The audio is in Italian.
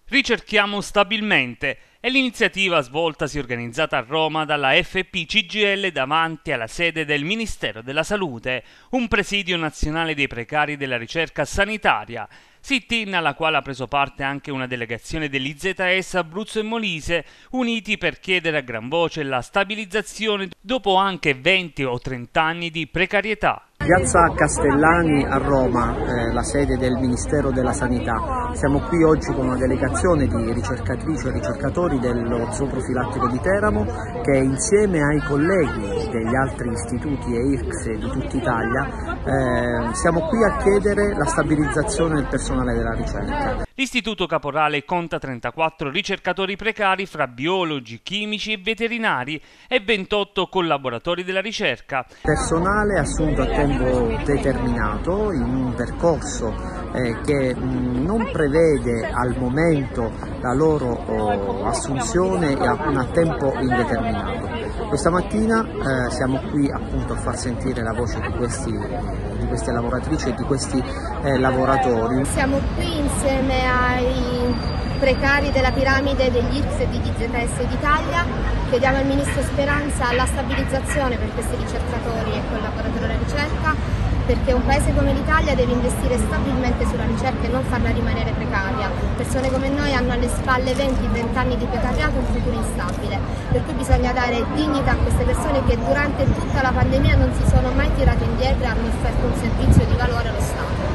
Ricerchiamo stabilmente è l'iniziativa svoltasi organizzata a Roma dalla FP-CGIL davanti alla sede del Ministero della Salute, un presidio nazionale dei precari della ricerca sanitaria, sit-in alla quale ha preso parte anche una delegazione dell'IZS Abruzzo e Molise, uniti per chiedere a gran voce la stabilizzazione dopo anche 20 o 30 anni di precarietà. Piazza Castellani a Roma, la sede del Ministero della Sanità. Siamo qui oggi con una delegazione di ricercatrici e ricercatori dello Zoo Profilattico di Teramo che insieme ai colleghi degli altri istituti e IRCS di tutta Italia siamo qui a chiedere la stabilizzazione del personale della ricerca. L'Istituto Caporale conta 34 ricercatori precari fra biologi, chimici e veterinari e 28 collaboratori della ricerca. Personale assunto a tempo determinato in un percorso che non prevede al momento la loro assunzione a tempo indeterminato. Questa mattina siamo qui appunto a far sentire la voce di queste lavoratrici e di questi lavoratori. Siamo qui insieme ai precari della piramide degli IRCS e degli IZS d'Italia. Chiediamo al Ministro Speranza la stabilizzazione per questi ricercatori e collaboratori della ricerca, perché un paese come l'Italia deve investire stabilmente sulla ricerca e non farla rimanere precaria. Persone come noi hanno alle spalle 20-20 anni di precariato e un futuro instabile, per cui bisogna dare dignità a queste persone che durante tutta la pandemia non si sono mai tirate indietro e hanno offerto un servizio di valore allo Stato.